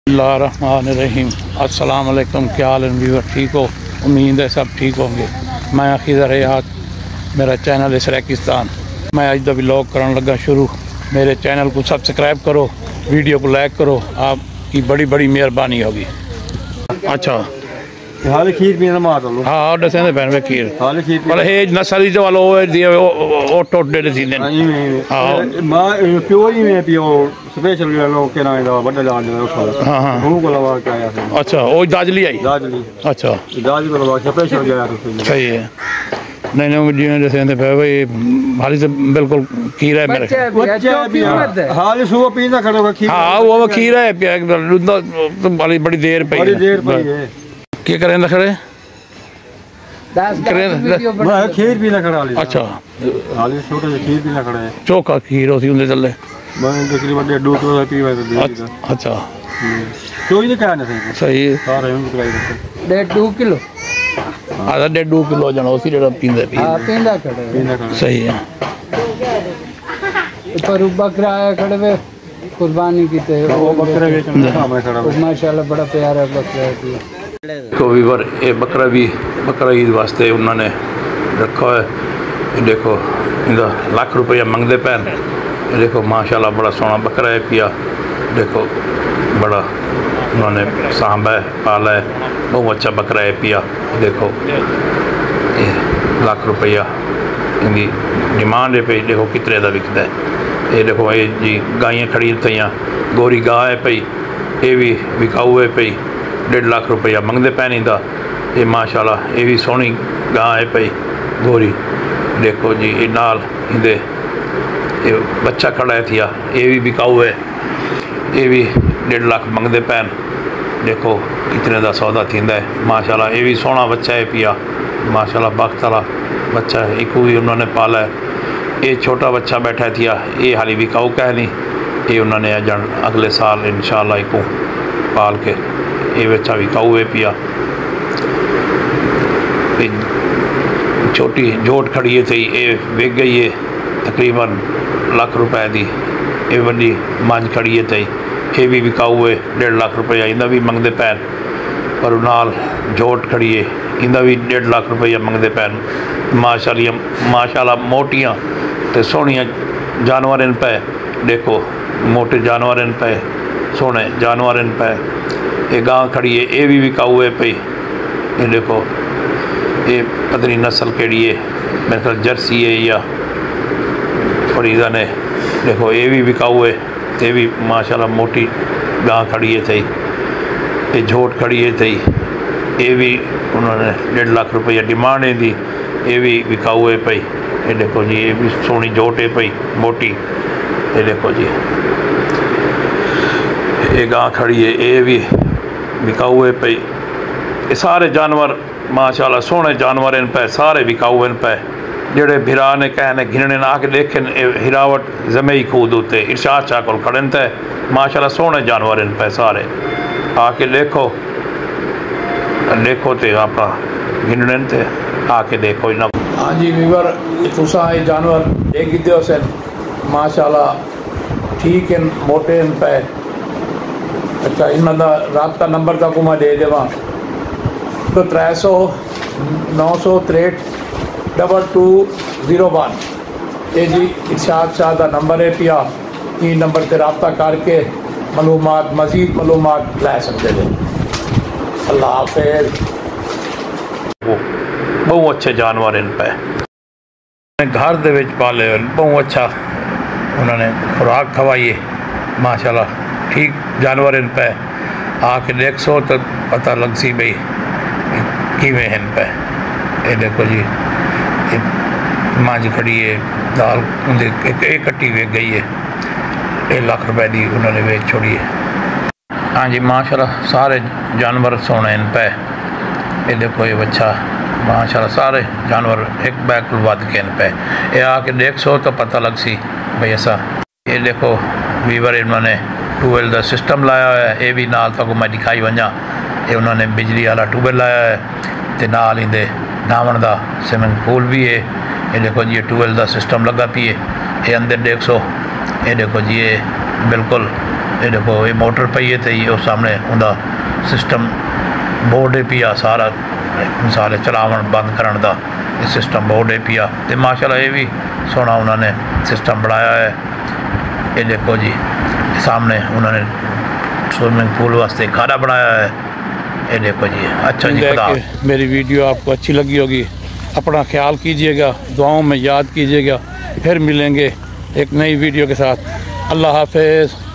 बिस्मिल्लाहिर्रहमानिर्रहीम। अस्सलाम वालेकुम। क्या हाल है व्यूअर? ठीक हो? उम्मीद है सब ठीक होंगे। मैं खिज़र हयात, मेरा चैनल इसराकिस्तान। मैं अज दा व्लॉग करन लगा शुरू। मेरे चैनल को सब्सक्राइब करो, वीडियो को लाइक करो, आपकी बड़ी बड़ी मेहरबानी होगी। अच्छा हाले खीर पीना मार लो। हाँ दसें दे पैन खीर हाले खीर मतलब हे नस्ल जो वालो ओ टोटे दे सीने हां मां प्योर ही में पियो स्पेशल लो के ना दा बड़ा लाल जो उठा हां हां वो को लगा के आया। अच्छा ओ दाजली आई दाजली। अच्छा दाजली को लगा स्पेशल गया तो सही है। नहीं नहीं जी जैसे दे भाई हाली से बिल्कुल खीर है मेरे बच्चे भी हाले सुबह पीना खड़ो खीर। हां वो खीर है बड़ी बड़ी देर पई है क्या करें खड़े 10 मैं खीर भी ना खड़ा ली। अच्छा हाले छोटे से खीर भी ना खड़ा है चोखा खीर होती उनके चले मैं तकरीबन 1.5 किलो पीवा तो अच्छा कोई नहीं खाने सही सही है सारे उनको कराई 1.5 किलो आधा 1.5 किलो जनो उसी डेढ़ पींदे हां पींदा खड़े सही है। पर बकरा है खड़े वे कुर्बानी की थे वो बकरा बेचने सामने खड़ा माशाल्लाह बड़ा प्यारा बकरा है। तो वीवर ये बकरा ईद वास्ते उन्होंने रखा है। ये देखो इनका लाख रुपया मंगते पैन। ये देखो माशाल्लाह बड़ा सोहना बकरा है पिया। देखो बड़ा उन्होंने सांभा है पाला है बहुत अच्छा बकरा है पिया। देखो ये लाख रुपया इनकी डिमांड है पी। देखो कितने का विकता है। ये देखो ये जी गायें खड़ी थी गोरी गाय है पई ये भी विकाऊ है पई 1.5 लाख रुपया मंगते पैन इंदा। ये माशाल्लाह ये भी सोहनी गां है पई गोरी। देखो जी ये नाल इंदे ये बच्चा खड़ा है थिया ये भी बिकाऊ है ये भी 1.5 लाख मंगते पैन। देखो कितने का सौदा थींदा है माशाल्लाह। ये भी सोहना बच्चा है पिया माशाल्लाह बख्त वाला बच्चा है। एक भी उन्होंने पाला है। ये छोटा बच्चा बैठा थिया ये हाली बिकाऊ का है नहीं ये उन्होंने अजन अगले साल इंशाल्लाह एक पाल के ये बच्चा बिकाऊ है पिया। छोटी जोट खड़ी है थी ये विक गई है तकरीबन लाख रुपए की। ये वड्डी मंझ खड़ी है थी ये भी बिकाऊ है 1.5 लाख रुपया इंदा भी मंगते पैन। पर नाल जोट खड़ी है इंदा भी 1.5 लाख रुपया मंगते पैन। माशाल्लाह मोटियाँ तो सोहनिया जानवर इन पे। देखो मोटे जानवर इन पे सोहने जानवर इन पे। ये गां खड़ी है ये भी बिकाऊ है पई। ये देखो ये पतनी नस्ल केड़ी है मेरे ख्याल जर्सी है या फरीदा ने। देखो ये भी बिकाऊ है ये भी माशाल्लाह मोटी गां खड़ी है थी। ये झोट खड़ी है थी ये भी उन्होंने 1.5 लाख रुपया डिमांड है दी ये भी बिकाऊ है पई। ये देखो जी ये भी सोहनी झोट है पई मोटी। ये देखो जी ये गां खड़ी है ये भी बिकाऊ है पई। ये सारे जानवर माशाल्लाह सोहने जानवर इन पे सारे बिकाऊ इन पे। जेड़े भिरा ने कहने घिनने ना आके देखें हिरावट जमेई खूद उत्ते इरशाद शाह कोल खड़न थे माशाल्लाह सोहने जानवर इन पे सारे आके देखो देखो ते अपना घिनने थे आके देखो ना। हाँ जी वीवर तुसा ये जानवर देख दो से माशाल्लाह ठीक है मोटे इन पे। अच्छा इन्होंने राबता नंबर तक मैं दे देवा तो 300 963 2201 ये जी इरशाद शाह का नंबर है पिया। ये नंबर पर रबता करके मालूमात मज़ीद मालूमात लै सकते थे। अल्लाह हाफिज़। बहुत अच्छे जानवर इन पे घर दे विच पाले बहुत अच्छा उन्होंने खुराक खवाई है माशाल्लाह ठीक जानवर इन पे। आके देख सो तो पता लग सी भाई किमें इन पे। ये देखो जी ये मंझ खड़ी है दाल एक कट्टी वेच गई है 1 लाख रुपए की उन्होंने वेच छोड़ी है। हाँ जी माशाल्लाह सारे जानवर सोने इन पे। ये देखो ये बच्चा माशाल्लाह सारे जानवर एक बैग वध के इन पे। ये आके देख सो तो पता लग सी भाई ऐसा। ये देखो वीवर इन्होंने ट्यूबवेल का सिस्टम लाया है ये भी नाल तक मैं दिखाई वजा। ये उन्होंने बिजली वाला ट्यूबवेल लाया है तो नाल इंदे नहावन का स्विमिंग पूल भी है। ये देखो जी ये ट्यूबवेल का सिस्टम लगा पी है ये अंदर देख सो। ये देखो जी ये बिल्कुल ये देखो ये मोटर पई है ते ये सामने उनका सिस्टम बोर्ड है पिया सारा मिसाल चलावन बंद करने का ये सिस्टम बोर्ड है पिया तो माशाल्लाह ये भी सोना उन्होंने सिस्टम बनाया है। ये देखो जी सामने उन्होंने स्विमिंग पूल वास्ते खाना बनाया है। ये देखो जी अच्छा जी। खुदा मेरी वीडियो आपको अच्छी लगी होगी, अपना ख्याल कीजिएगा, दुआओं में याद कीजिएगा। फिर मिलेंगे एक नई वीडियो के साथ। अल्लाह हाफिज़।